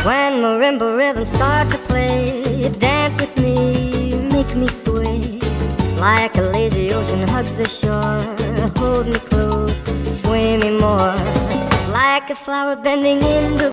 When marimba rhythms start to play, dance with me, make me sway. Like a lazy ocean hugs the shore, hold me close, sway me more. Like a flower bending in the